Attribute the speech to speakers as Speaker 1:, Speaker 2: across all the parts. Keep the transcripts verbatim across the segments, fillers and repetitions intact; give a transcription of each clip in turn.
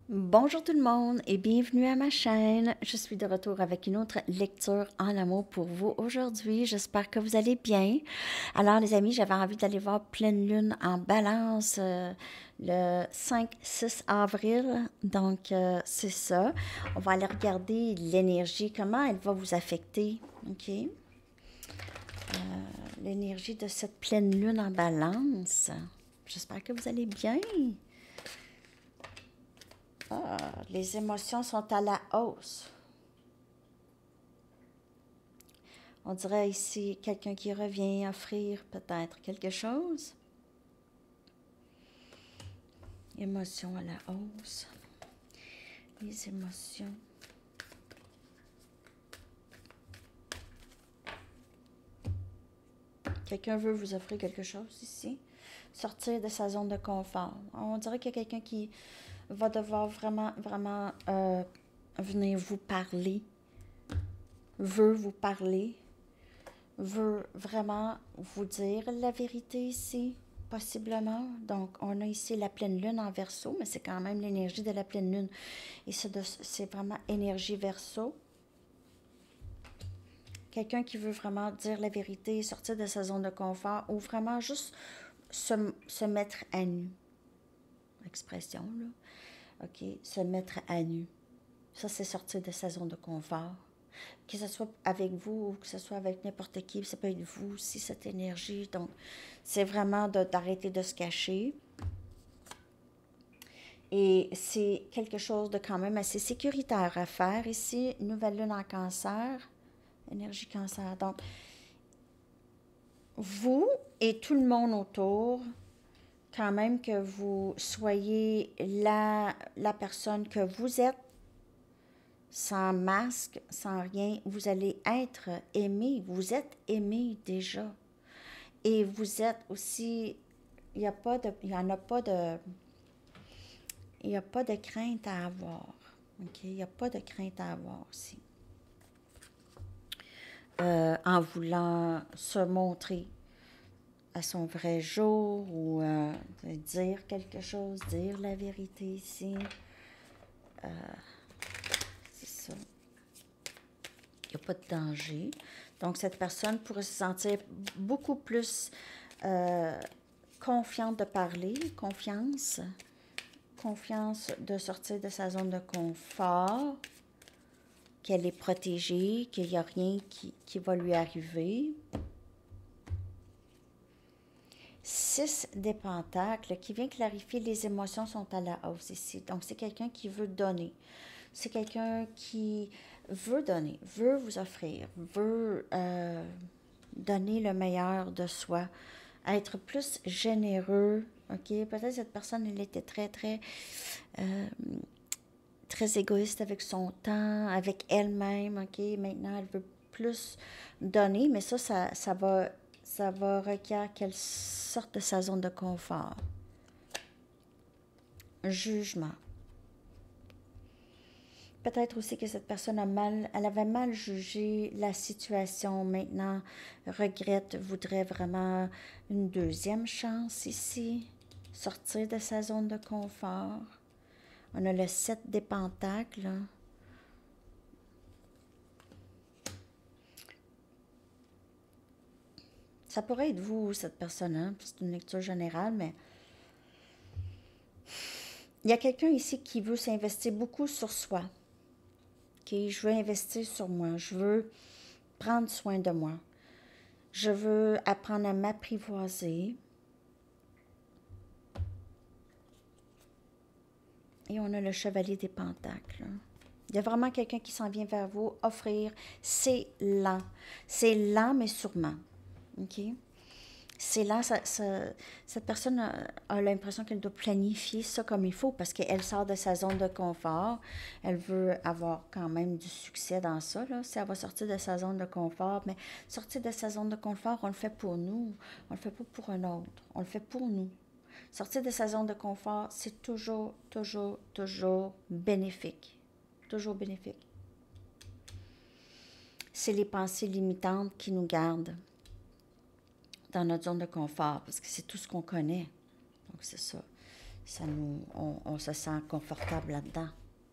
Speaker 1: Bonjour tout le monde et bienvenue à ma chaîne. Je suis de retour avec une autre lecture en amour pour vous aujourd'hui. J'espère que vous allez bien. Alors les amis, j'avais envie d'aller voir pleine lune en balance euh, le cinq six avril. Donc euh, c'est ça. On va aller regarder l'énergie, comment elle va vous affecter. OK? Euh, l'énergie de cette pleine lune en balance. J'espère que vous allez bien. Ah, les émotions sont à la hausse. On dirait ici quelqu'un qui revient offrir peut-être quelque chose. Émotions à la hausse. Les émotions. Quelqu'un veut vous offrir quelque chose ici. Sortir de sa zone de confort. On dirait qu'il y a quelqu'un qui va devoir vraiment, vraiment euh, venir vous parler. Veut vous parler. Veut vraiment vous dire la vérité ici, possiblement. Donc, on a ici la pleine lune en Verseau, mais c'est quand même l'énergie de la pleine lune. Et c'est vraiment énergie Verseau. Quelqu'un qui veut vraiment dire la vérité, sortir de sa zone de confort, ou vraiment juste se, se mettre à nu. Expression, là. OK, se mettre à nu. Ça, c'est sortir de sa zone de confort. Que ce soit avec vous ou que ce soit avec n'importe qui, ça peut être vous aussi, cette énergie. Donc, c'est vraiment d'arrêter de, de se cacher. Et c'est quelque chose de quand même assez sécuritaire à faire ici. Nouvelle lune en cancer, énergie cancer. Donc, vous et tout le monde autour, quand même que vous soyez la, la personne que vous êtes, sans masque, sans rien, vous allez être aimé. Vous êtes aimé déjà. Et vous êtes aussi, il n'y a pas de, il y en a pas de, il n'y a pas de crainte à avoir. OK? Il n'y a pas de crainte à avoir aussi. Euh, en voulant se montrer à son vrai jour ou euh, dire quelque chose, dire la vérité ici. Euh, c'est ça. Il n'y a pas de danger. Donc, cette personne pourrait se sentir beaucoup plus euh, confiante de parler, confiance, confiance de sortir de sa zone de confort, qu'elle est protégée, qu'il n'y a rien qui, qui va lui arriver. Six des pentacles qui vient clarifier les émotions sont à la hausse ici. Donc, c'est quelqu'un qui veut donner. C'est quelqu'un qui veut donner, veut vous offrir, veut euh, donner le meilleur de soi, être plus généreux. OK? Peut-être cette personne, elle était très, très, euh, très égoïste avec son temps, avec elle-même. OK? Maintenant, elle veut plus donner, mais ça, ça, ça va, ça va requérir qu'elle sorte de sa zone de confort. Jugement. Peut-être aussi que cette personne a mal, elle avait mal jugé la situation. Maintenant, regrette, voudrait vraiment une deuxième chance ici. Sortir de sa zone de confort. On a le sept des pentacles. Ça pourrait être vous, cette personne-là. C'est une lecture générale, mais il y a quelqu'un ici qui veut s'investir beaucoup sur soi. Okay? Je veux investir sur moi. Je veux prendre soin de moi. Je veux apprendre à m'apprivoiser. Et on a le chevalier des pentacles. Il y a vraiment quelqu'un qui s'en vient vers vous offrir. C'est lent. C'est lent, mais sûrement. OK? C'est lent. Ça, ça, cette personne a, a l'impression qu'elle doit planifier ça comme il faut parce qu'elle sort de sa zone de confort. Elle veut avoir quand même du succès dans ça. Là, si elle va sortir de sa zone de confort. Mais sortir de sa zone de confort, on le fait pour nous. On le fait pas pour un autre. On le fait pour nous. Sortir de sa zone de confort, c'est toujours, toujours, toujours bénéfique. Toujours bénéfique. C'est les pensées limitantes qui nous gardent dans notre zone de confort, parce que c'est tout ce qu'on connaît. Donc, c'est ça. ça nous, on, on se sent confortable là-dedans.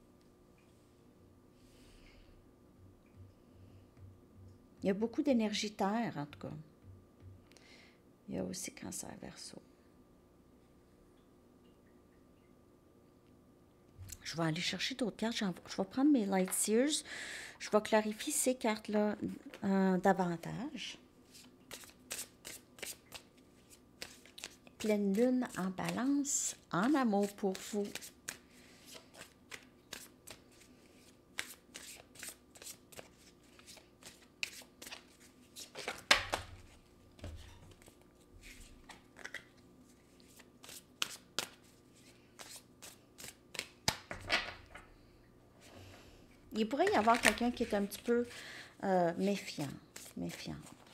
Speaker 1: Il y a beaucoup d'énergie terre, en tout cas. Il y a aussi Cancer Verseau. Je vais aller chercher d'autres cartes. Je vais prendre mes Light Seers. Je vais clarifier ces cartes-là euh, davantage. Pleine lune en balance, en amour pour vous. Il pourrait y avoir quelqu'un qui est un petit peu euh, méfiant, méfiant.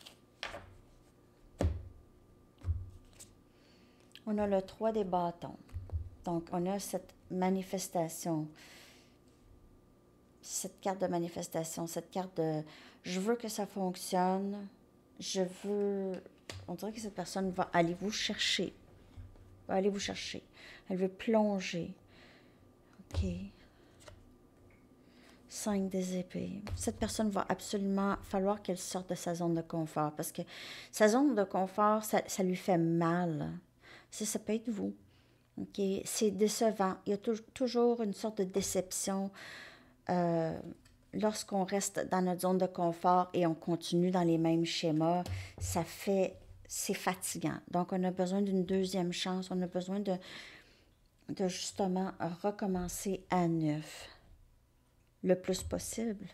Speaker 1: On a le trois des bâtons. Donc, on a cette manifestation, cette carte de manifestation, cette carte de « je veux que ça fonctionne, je veux… » On dirait que cette personne va aller vous chercher, va aller vous chercher. Elle veut plonger. OK. cinq des épées. Cette personne va absolument falloir qu'elle sorte de sa zone de confort parce que sa zone de confort, ça, ça lui fait mal. Ça, ça peut être vous. OK? C'est décevant. Il y a toujours une sorte de déception euh, lorsqu'on reste dans notre zone de confort et on continue dans les mêmes schémas. Ça fait... C'est fatigant. Donc, on a besoin d'une deuxième chance. On a besoin de, de justement recommencer à neuf le plus possible.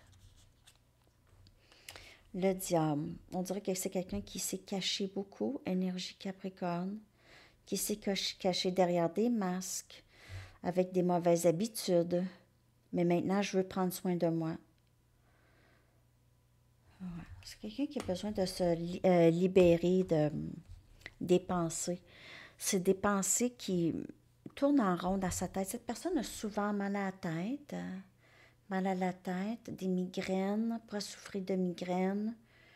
Speaker 1: Le diable. On dirait que c'est quelqu'un qui s'est caché beaucoup, énergie Capricorne, qui s'est caché derrière des masques, avec des mauvaises habitudes. Mais maintenant, je veux prendre soin de moi. Ouais. C'est quelqu'un qui a besoin de se li euh, libérer de, des pensées. C'est des pensées qui tournent en rond dans sa tête. Cette personne a souvent mal à la tête, hein? Mal à la tête, des migraines, pourrait souffrir de migraines.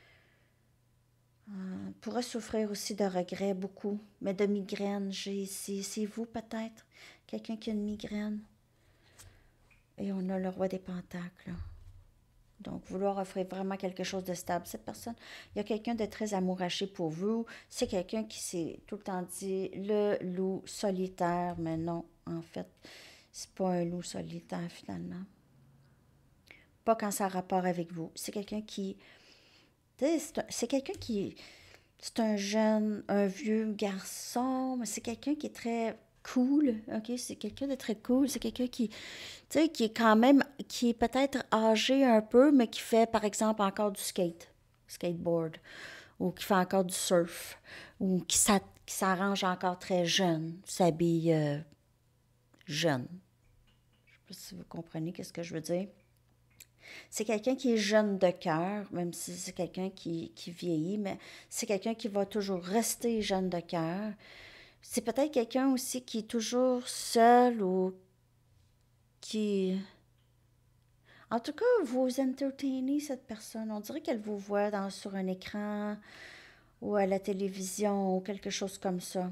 Speaker 1: Euh, pourrait souffrir aussi de regrets, beaucoup. Mais de migraines, j'ai ici. C'est vous peut-être, quelqu'un qui a une migraine. Et on a le roi des pentacles. Donc, vouloir offrir vraiment quelque chose de stable. Cette personne, il y a quelqu'un de très amouraché pour vous. C'est quelqu'un qui s'est tout le temps dit le loup solitaire. Mais non, en fait, c'est pas un loup solitaire finalement. Pas quand ça a rapport avec vous. C'est quelqu'un qui... C'est quelqu'un qui... C'est un jeune, un vieux garçon, mais c'est quelqu'un qui est très cool, ok? C'est quelqu'un de très cool. C'est quelqu'un qui, tu sais, qui est quand même... Qui est peut-être âgé un peu, mais qui fait, par exemple, encore du skate, skateboard, ou qui fait encore du surf, ou qui s'arrange encore très jeune, s'habille euh, jeune. Je ne sais pas si vous comprenez ce que je veux dire. C'est quelqu'un qui est jeune de cœur, même si c'est quelqu'un qui, qui vieillit, mais c'est quelqu'un qui va toujours rester jeune de cœur. C'est peut-être quelqu'un aussi qui est toujours seul ou qui... En tout cas, vous entertainez cette personne. On dirait qu'elle vous voit dans, sur un écran ou à la télévision ou quelque chose comme ça.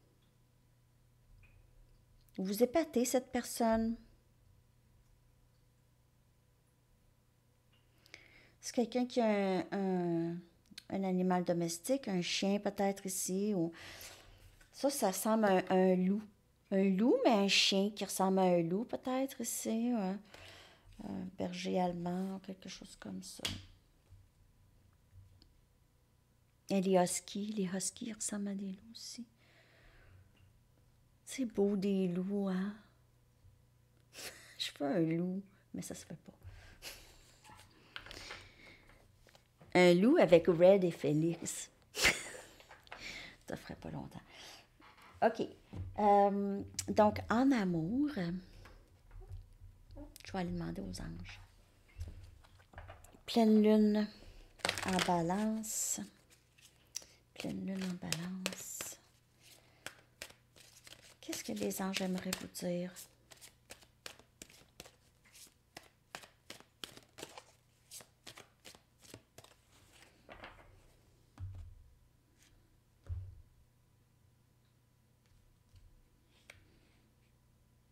Speaker 1: Vous épatez cette personne. C'est quelqu'un qui a un, un, un animal domestique, un chien peut-être ici. Ou... Ça, ça ressemble à un, un loup. Un loup, mais un chien qui ressemble à un loup peut-être ici. Un, un berger allemand, quelque chose comme ça. Et les huskies, les huskies ressemblent à des loups aussi. C'est beau des loups, hein? Je veux un loup, mais ça se fait pas. Un loup avec Red et Félix. Ça ferait pas longtemps. OK. Euh, donc, en amour, je vais aller demander aux anges. Pleine lune en balance. Pleine lune en balance. Qu'est-ce que les anges aimeraient vous dire?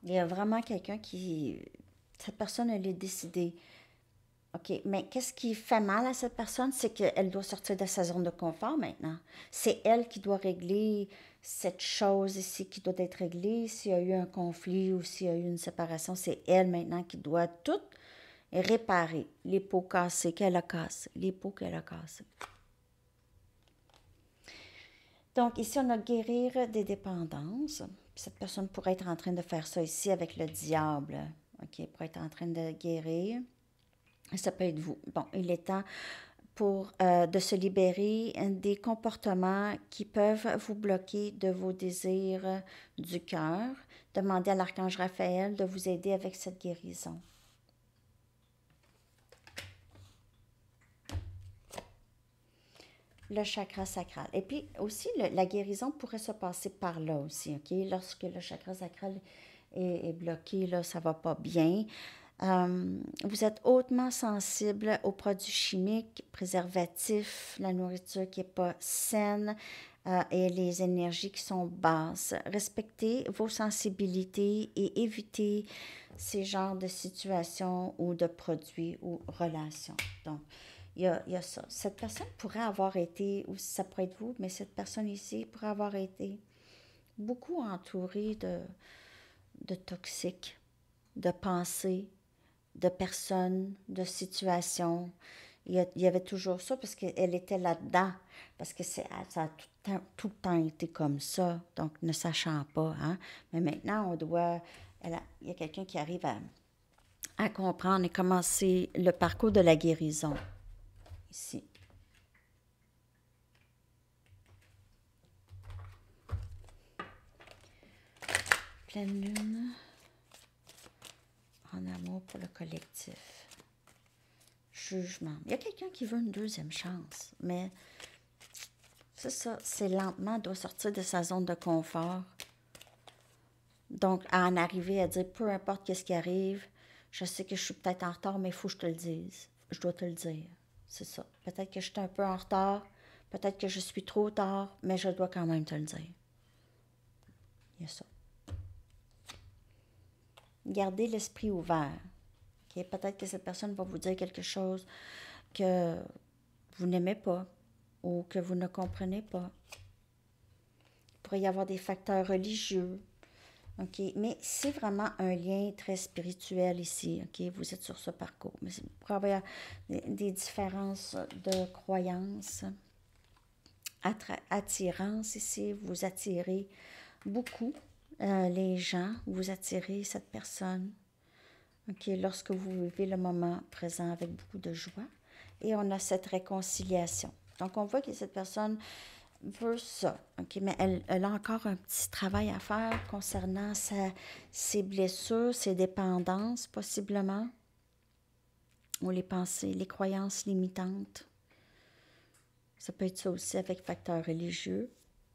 Speaker 1: Il y a vraiment quelqu'un qui... Cette personne, elle est décidée. OK, mais qu'est-ce qui fait mal à cette personne? C'est qu'elle doit sortir de sa zone de confort maintenant. C'est elle qui doit régler cette chose ici qui doit être réglée. S'il y a eu un conflit ou s'il y a eu une séparation, c'est elle maintenant qui doit tout réparer. Les pots cassés qu'elle a cassés, les pots qu'elle a cassés. Donc, ici, on a guérir des dépendances. Cette personne pourrait être en train de faire ça ici avec le diable. OK, pourrait être en train de guérir. Ça peut être vous. Bon, il est temps pour euh, de se libérer des comportements qui peuvent vous bloquer de vos désirs du cœur. Demandez à l'archange Raphaël de vous aider avec cette guérison. Le chakra sacral. Et puis aussi, le, la guérison pourrait se passer par là aussi, OK? Lorsque le chakra sacral est, est bloqué, là, ça va pas bien. Euh, vous êtes hautement sensible aux produits chimiques, préservatifs, la nourriture qui n'est pas saine euh, et les énergies qui sont basses. Respectez vos sensibilités et évitez ces genres de situations ou de produits ou relations. Donc, il y a, il y a ça. Cette personne pourrait avoir été, ou ça pourrait être vous, mais cette personne ici pourrait avoir été beaucoup entourée de, de toxiques, de pensées, de personnes, de situations. Il y, a, il y avait toujours ça parce qu'elle était là-dedans, parce que c'est, ça a tout le, temps, tout le temps été comme ça, donc ne sachant pas. Hein? Mais maintenant, on doit... Elle a, il y a quelqu'un qui arrive à, à comprendre et commencer le parcours de la guérison. Ici. Pleine lune. En amour pour le collectif. Jugement. Il y a quelqu'un qui veut une deuxième chance, mais c'est ça, c'est lentement, doit sortir de sa zone de confort. Donc, à en arriver à dire, peu importe qu'est-ce qui arrive, je sais que je suis peut-être en retard, mais il faut que je te le dise. Je dois te le dire. C'est ça. Peut-être que je suis un peu en retard, peut-être que je suis trop tard, mais je dois quand même te le dire. Il y a ça. Gardez l'esprit ouvert. Okay? Peut-être que cette personne va vous dire quelque chose que vous n'aimez pas ou que vous ne comprenez pas. Il pourrait y avoir des facteurs religieux. Okay? Mais c'est vraiment un lien très spirituel ici. Okay? Vous êtes sur ce parcours. Mais il pourrait y avoir des, des différences de croyances. Attra- attirance ici. Vous attirez beaucoup euh, les gens. Vous attirez cette personne. Okay, lorsque vous vivez le moment présent avec beaucoup de joie. Et on a cette réconciliation. Donc, on voit que cette personne veut ça. Okay, mais elle, elle a encore un petit travail à faire concernant sa, ses blessures, ses dépendances, possiblement, ou les pensées, les croyances limitantes. Ça peut être ça aussi avec facteur religieux.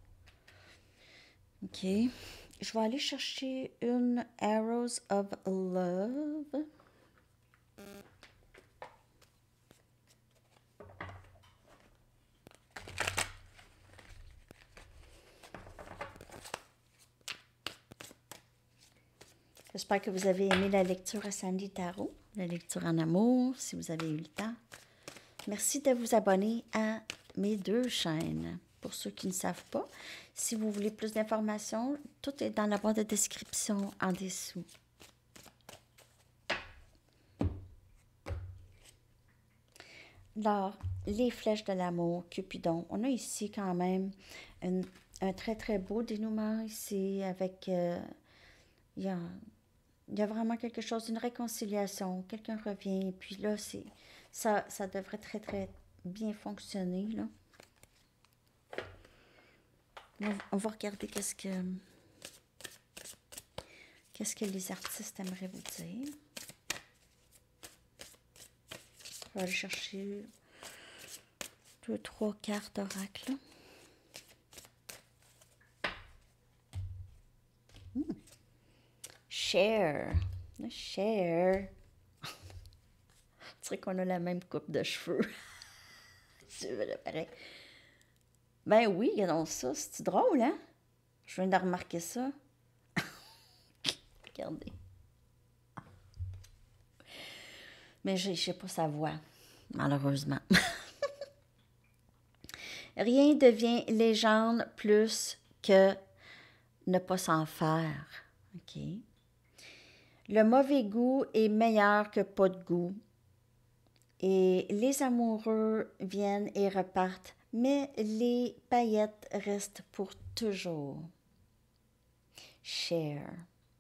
Speaker 1: OK. Je vais aller chercher une Arrows of Love. J'espère que vous avez aimé la lecture à Sandy Tarot, la lecture en amour, si vous avez eu le temps. Merci de vous abonner à mes deux chaînes. Pour ceux qui ne savent pas, si vous voulez plus d'informations, tout est dans la barre de description en dessous. Alors, les flèches de l'amour, Cupidon. On a ici quand même une, un très très beau dénouement ici avec... Euh, il y a, il y a vraiment quelque chose, une réconciliation. Quelqu'un revient, puis là, c'est ça, ça devrait très très bien fonctionner, là. On va regarder qu'est-ce que qu'est-ce que les artistes aimeraient vous dire. On va aller chercher deux, trois cartes oracle. Hmm. Share. Share. On dirait qu'on a la même coupe de cheveux. C'est vrai, pareil. Ben oui, regardons ça. C'est drôle, hein? Je viens de remarquer ça. Regardez. Mais je ne sais pas sa voix, malheureusement. Rien devient légende plus que ne pas s'en faire. OK? Le mauvais goût est meilleur que pas de goût. Et les amoureux viennent et repartent, mais les paillettes restent pour toujours. Share.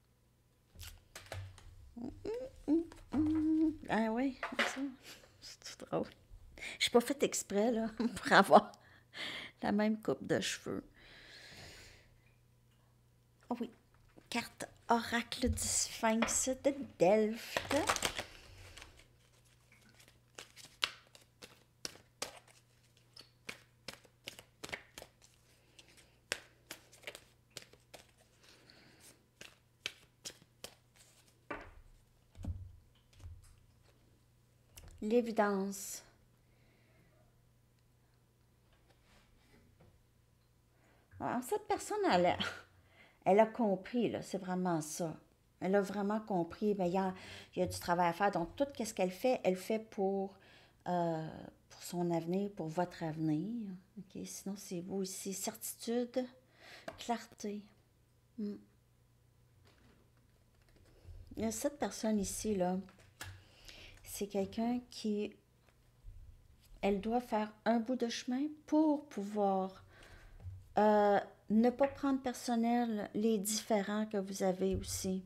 Speaker 1: Ah oui, ça, c'est drôle. Je suis pas fait exprès, là, pour avoir la même coupe de cheveux. Oh oui, carte oracle du sphinx de Delphes. L'évidence. Alors, cette personne, elle a, elle a compris, là, c'est vraiment ça. Elle a vraiment compris, mais il y a, il y a du travail à faire. Donc, tout ce qu'elle fait, elle fait pour, euh, pour son avenir, pour votre avenir. OK? Sinon, c'est vous ici. Certitude, clarté. Hmm. Il y a cette personne ici, là. C'est quelqu'un qui, elle doit faire un bout de chemin pour pouvoir euh, ne pas prendre personnel les différends que vous avez aussi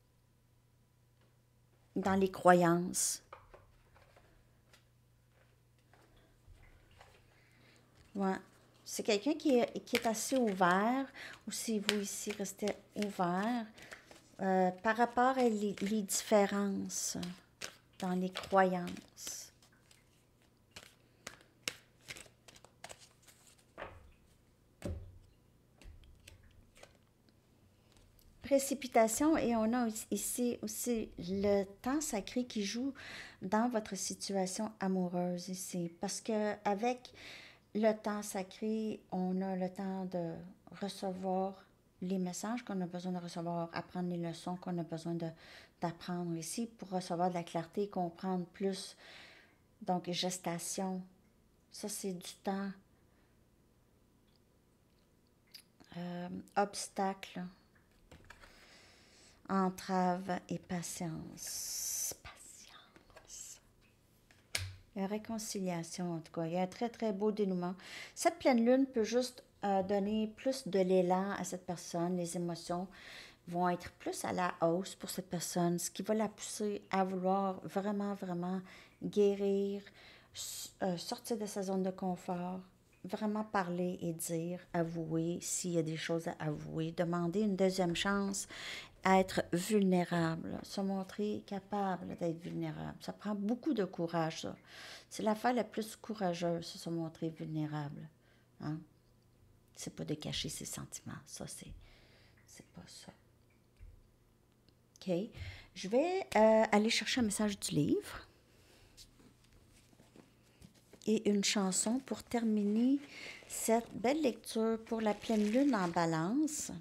Speaker 1: dans les croyances. Ouais. C'est quelqu'un qui est, qui est assez ouvert, ou si vous ici restez ouvert, euh, par rapport à les, les différences dans les croyances. Précipitation, et on a ici aussi le temps sacré qui joue dans votre situation amoureuse ici. Parce que avec le temps sacré, on a le temps de recevoir les messages qu'on a besoin de recevoir, apprendre les leçons qu'on a besoin de, d'apprendre ici pour recevoir de la clarté, comprendre plus. Donc, gestation, ça c'est du temps. Euh, obstacle, entrave et patience. Patience. La réconciliation, en tout cas. Il y a un très, très beau dénouement. Cette pleine lune peut juste euh, donner plus de l'élan à cette personne. Les émotions vont être plus à la hausse pour cette personne, ce qui va la pousser à vouloir vraiment, vraiment guérir, euh, sortir de sa zone de confort, vraiment parler et dire, avouer s'il y a des choses à avouer, demander une deuxième chance, être vulnérable, se montrer capable d'être vulnérable. Ça prend beaucoup de courage, ça. C'est l'affaire la plus courageuse, se montrer vulnérable. Hein? C'est pas de cacher ses sentiments. Ça, c'est, c'est pas ça. OK. Je vais euh, aller chercher un message du livre et une chanson pour terminer cette belle lecture pour la pleine lune en balance.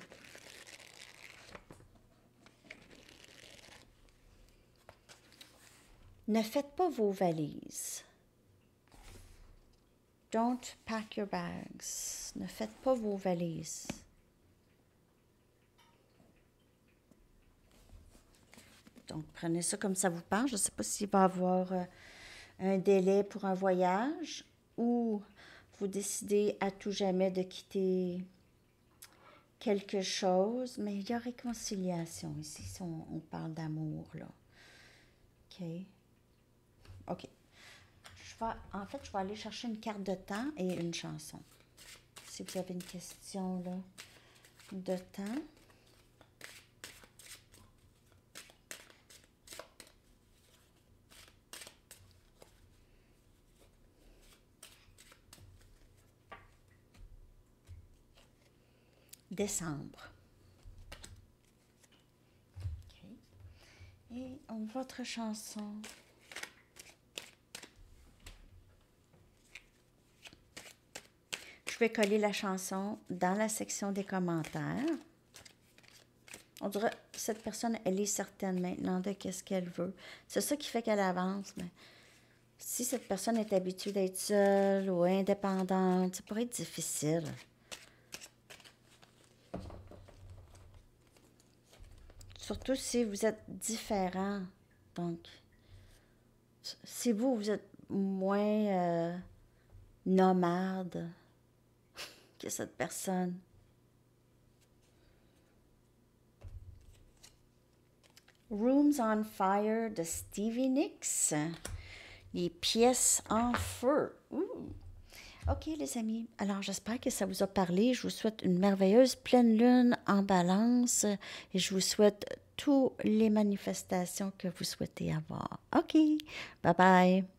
Speaker 1: Ne faites pas vos valises. Don't pack your bags. Ne faites pas vos valises. Donc, prenez ça comme ça vous parle. Je ne sais pas s'il va y avoir euh, un délai pour un voyage ou vous décidez à tout jamais de quitter quelque chose, mais il y a réconciliation ici, si on, on parle d'amour, là. OK. OK. Je vais, en fait, je vais aller chercher une carte de temps et une chanson. Si vous avez une question, là, de temps. Décembre. OK. Et votre chanson. Je vais coller la chanson dans la section des commentaires. On dirait que cette personne, elle est certaine maintenant de qu'est-ce qu'elle veut. C'est ça qui fait qu'elle avance. Mais si cette personne est habituée d'être seule ou indépendante, ça pourrait être difficile. Surtout si vous êtes différent. Donc, si vous, vous êtes moins euh, nomade que cette personne. Rooms on Fire de Stevie Nicks. Les pièces en feu. Ouh. OK, les amis. Alors, j'espère que ça vous a parlé. Je vous souhaite une merveilleuse pleine lune en balance et je vous souhaite toutes les manifestations que vous souhaitez avoir. OK. Bye bye.